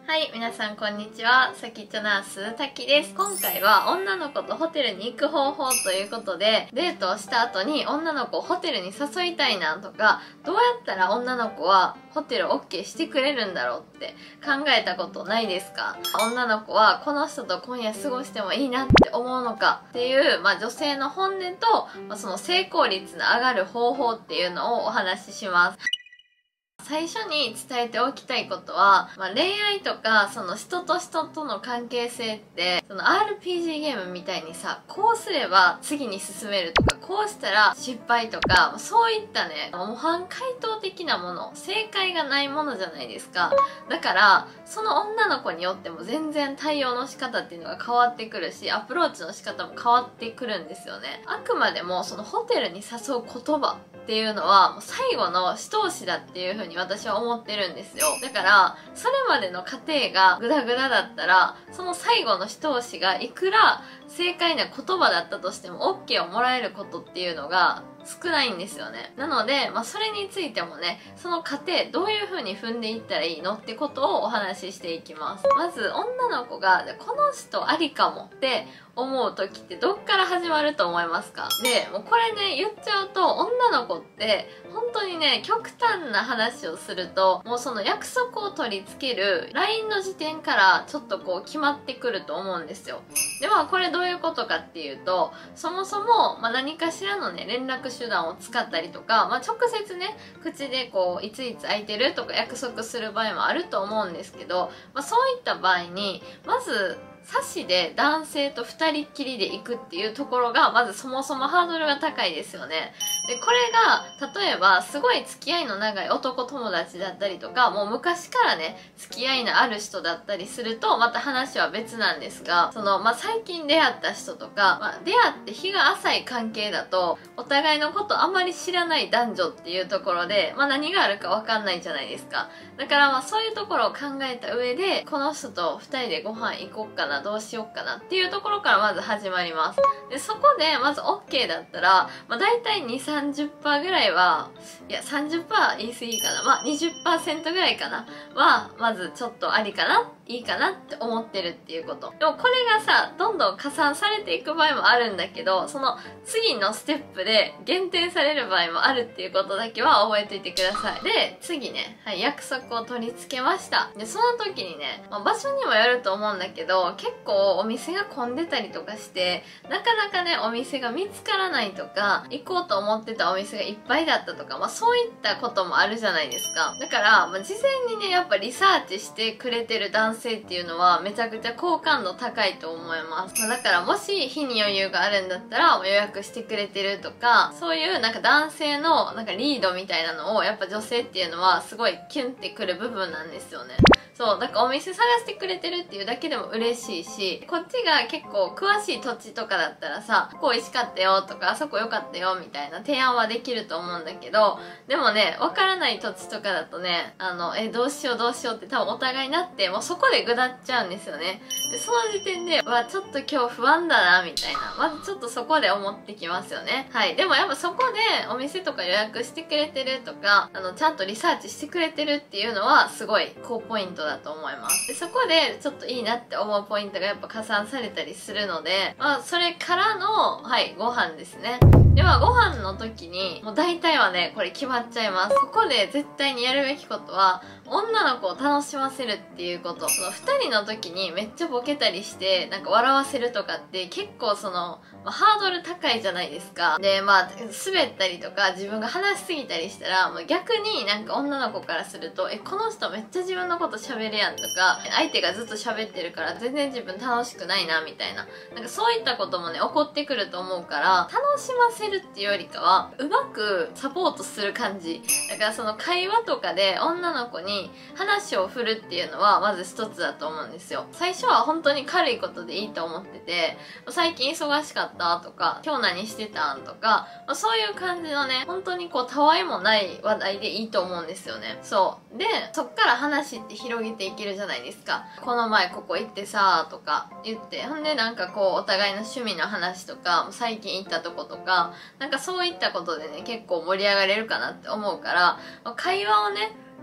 はい、皆さんこんにちは。さきっちょナースたきです。今回は女の子とホテルに行く方法ということで、デートをした後に女の子をホテルに誘いたいなとか、どうやったら女の子はホテル OK してくれるんだろうって考えたことないですか？女の子はこの人と今夜過ごしてもいいなって思うのかっていう、女性の本音と、その成功率の上がる方法っていうのをお話しします。最初に伝えておきたいことは、恋愛とかその人と人との関係性ってその RPG ゲームみたいにさ、こうすれば次に進めるとか、こうしたら失敗とか、そういったね、模範解答的なもの、正解がないものじゃないですか。だからその女の子によっても全然対応の仕方っていうのが変わってくるし、アプローチの仕方も変わってくるんですよね。あくまでもそのホテルに誘う言葉っていうのはもう最後の一押しだっていう風に私は思ってるんですよ。だからそれまでの過程がグダグダだったら、その最後の一押しがいくら正解な言葉だったとしても OK をもらえることっていうのが少ないんですよね。なので、それについてもね、その過程どういう風に踏んでいったらいいのってことをお話ししていきます。まず女の子がこの人ありかもって思う時ってどっから始まると思いますか？でもうこれね、言っちゃうと女の子って本当にね、極端な話をするともうその約束を取り付ける LINE の時点からちょっとこう決まってくると思うんですよ。でこれどういうことかっていうと、そもそも、何かしらのね連絡手段を使ったりとか、直接ね口でこういついつ空いてるとか約束する場合もあると思うんですけど、そういった場合にまずサシで男性と二人っきりで行くっていうところがまずそもそもハードルが高いですよね。でこれが例えばすごい付き合いの長い男友達だったりとか、もう昔からね付き合いのある人だったりするとまた話は別なんですが、その最近出会った人とか、出会って日が浅い関係だとお互いのことあまり知らない男女っていうところで、何があるか分かんないじゃないですか。だからそういうところを考えた上で、この人と2人でご飯行こっかな、どうしよっかなっていうところからまず始まります。でそこでまず OK だったら、だいたい 2,30% ぐらいは、いや 30% 言い過ぎかな、20% ぐらいかなはまずちょっとありかな、いいかなって思ってるっていうこと。でもこれがさ、どんどん加算されていく場合もあるんだけど、その次のステップで減点される場合もあるっていうことだけは覚えておいてください。で次ね、約束を取り付けました。でその時にね、場所にもよると思うんだけど、結構お店が混んでたりとかしてなかなかねお店が見つからないとか、行こうと思ってたお店がいっぱいだったとか、そういったこともあるじゃないですか。だから、事前にねやっぱリサーチしてくれてる男性っていうのはめちゃくちゃ好感度高いと思います。だからもし日に余裕があるんだったら予約してくれてるとか、そういう男性のリードみたいなのをやっぱ女性っていうのはすごいキュンってくる部分なんですよね。そうだからお店探してくれてるっていうだけでも嬉しいし、こっちが結構詳しい土地とかだったらさ、ここ美味しかったよとかあそこ良かったよみたいな提案はできると思うんだけど、でもねわからない土地とかだとね、どうしようどうしようって多分お互いになって、もうそこでぐだっちゃうんですよね。でその時点でちょっと今日不安だなみたいな、まずちょっとそこで思ってきますよね。はい。でもやっぱそこでお店とか予約してくれてるとか、ちゃんとリサーチしてくれてるっていうのはすごい高ポイントだと思います。でそこでちょっといいなって思うポイントがやっぱ加算されたりするので、それからのご飯ですね。でご飯の時にもう大体はねこれ決まっちゃいます。ここで絶対にやるべきことは女の子を楽しませるっていうこと。その2人の時にめっちゃボケたりして笑わせるとかって結構ハードル高いじゃないですか。で滑ったりとか自分が話しすぎたりしたら、逆に女の子からするとこの人めっちゃ自分のこと喋るやんとか、相手がずっと喋ってるから全然自分楽しくないなみたいな、そういったこともね起こってくると思うから、楽しませるっていうよりかはうまくサポートする感じだから、その会話とかで女の子に話を振るっていうのはまず一つだと思うんですよ。最初は本当に軽いことでいいと思ってて、最近忙しかったとか今日何してたんとか、そういう感じのね本当にたわいもない話題でいいと思うんですよね。そうでそっから話って広げていけるじゃないですか。この前ここ行ってさとか言って、ほんでお互いの趣味の話とか最近行ったとことか、そういったことでね結構盛り上がれるかなって思うから、会話をね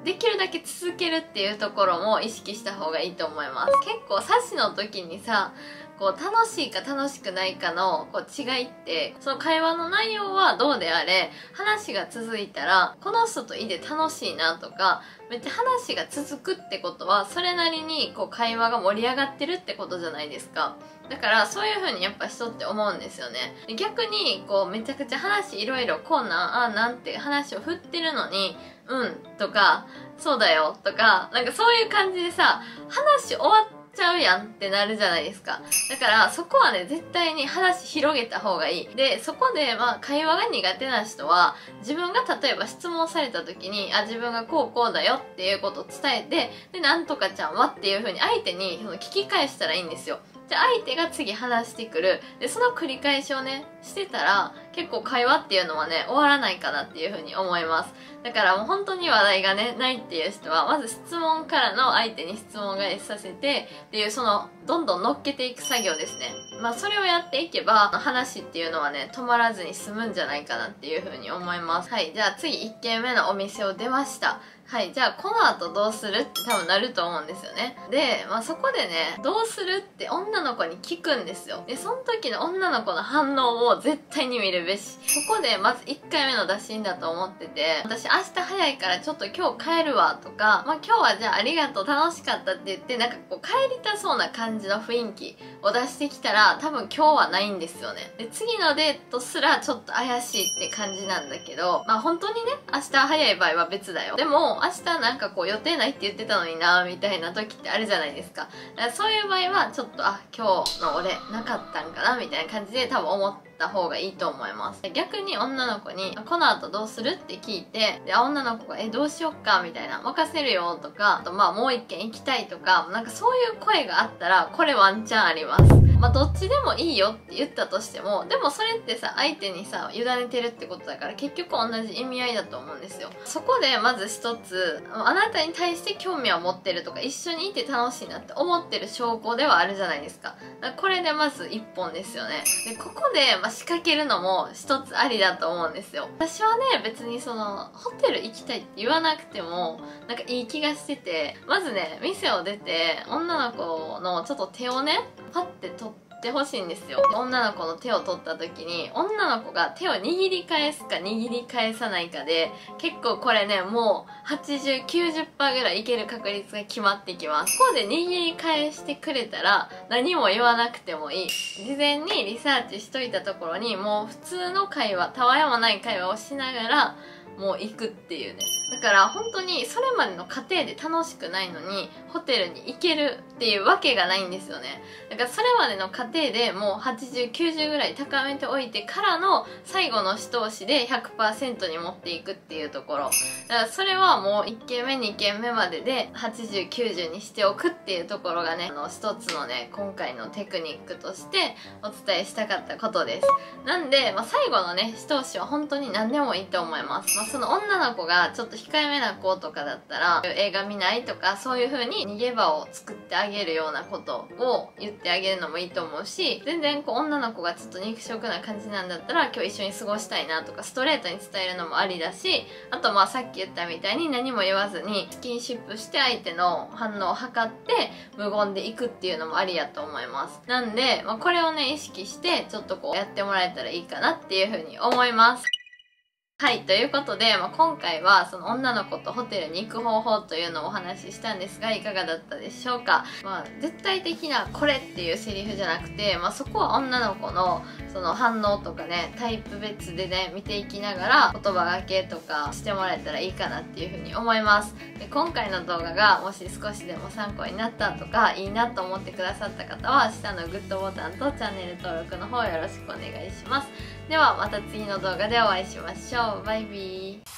できるだけ続けるっていうところも意識した方がいいと思います。結構冊子の時にさ、こう楽しいか楽しくないかのこう違いって、その会話の内容はどうであれ話が続いたらこの人といて楽しいなとか、めっちゃ話が続くってことはそれなりにこう会話が盛り上がってるってことじゃないですか。だからそういう風にやっぱ人って思うんですよね。逆にこうめちゃくちゃ話いろいろこんなんああなんて話を振ってるのにうんとかそうだよとかなんかそういう感じでさ、話終わっちゃうやんってなるじゃないですか。だからそこはね絶対に話広げた方がいい。でそこで会話が苦手な人は自分が例えば質問された時に自分がこうこうだよっていうことを伝えて、でなんとかちゃんはっていう風に相手に聞き返したらいいんですよ。じゃあ相手が次話してくる。でその繰り返しをねしてたら結構会話っていうのはね終わらないかなっていう風に思います。だからもう本当に話題がねないっていう人はまず質問からの相手に質問返しさせてっていう、そのどんどん乗っけていく作業ですね。それをやっていけば話っていうのはね止まらずに済むんじゃないかなっていう風に思います。はい、じゃあ次1軒目のお店を出ました。はい、じゃあこの後どうするって多分なると思うんですよね。で、そこでね、どうするって女の子に聞くんですよ。で、その時の女の子の反応を絶対に見るべし。ここでまず1回目の打診だと思ってて、私明日早いからちょっと今日帰るわとか、今日はじゃあありがとう楽しかったって言って、なんかこう帰りたそうな感じの雰囲気を出してきたら多分今日はないんですよね。で、次のデートすらちょっと怪しいって感じなんだけど、本当にね、明日早い場合は別だよ。でも、明日なんかこう予定ないって言ってたのになみたいな時ってあるじゃないですか。だからそういう場合はちょっと今日の俺なかったんかなみたいな感じで多分思った方がいいと思います。逆に女の子にこの後どうするって聞いて、で女の子がどうしよっかみたいな、任せるよとか、あともう一軒行きたいとか、なんかそういう声があったらこれワンチャンあります。どっちでもいいよって言ったとしても、でもそれってさ相手にさ委ねてるってことだから結局同じ意味合いだと思うんですよ。そこでまず一つ、あなたに対して興味を持ってるとか一緒にいて楽しいなって思ってる証拠ではあるじゃないですか。だからこれでまず一本ですよね。でここで仕掛けるのも一つありだと思うんですよ。私はね別にそのホテル行きたいって言わなくてもなんかいい気がしてて、まずね店を出て女の子のちょっと手をねパッて取ってほしいんですよ。女の子の手を取った時に女の子が手を握り返すか握り返さないかで結構これねもう 80-90% ぐらいいける確率が決まってきます。ここで握り返してくれたら何も言わなくてもいい。事前にリサーチしといたところにもう普通の会話、たわいもない会話をしながらもう行くっていうね。だから本当にそれまでの過程で楽しくないのにホテルに行けるっていうわけがないんですよね。だからそれまでの過程でもう80-90ぐらい高めておいてからの最後の一押しで 100% に持っていくっていうところ。だからそれはもう1軒目2軒目までで80-90にしておくっていうところがね一つのね今回のテクニックとしてお伝えしたかったことです。なんで、最後のね一押しは本当に何でもいいと思います。その女の子がちょっと控えめな子とかだったら映画見ないとかそういう風に逃げ場を作ってあげるようなことを言ってあげるのもいいと思うし、全然女の子がちょっと肉食な感じなんだったら今日一緒に過ごしたいなとかストレートに伝えるのもありだし、あとさっき言ったみたいに何も言わずにスキンシップして相手の反応を測って無言でいくっていうのもありやと思います。なんで、これをね意識してちょっとやってもらえたらいいかなっていう風に思います。はい、ということで、今回はその女の子とホテルに行く方法というのをお話ししたんですがいかがだったでしょうか。絶対的なこれっていうセリフじゃなくて、そこは女の子のその反応とかねタイプ別でね見ていきながら言葉がけとかしてもらえたらいいかなっていうふうに思います。で今回の動画がもし少しでも参考になったとかいいなと思ってくださった方は下のグッドボタンとチャンネル登録の方よろしくお願いします。ではまた次の動画でお会いしましょう。バイビー。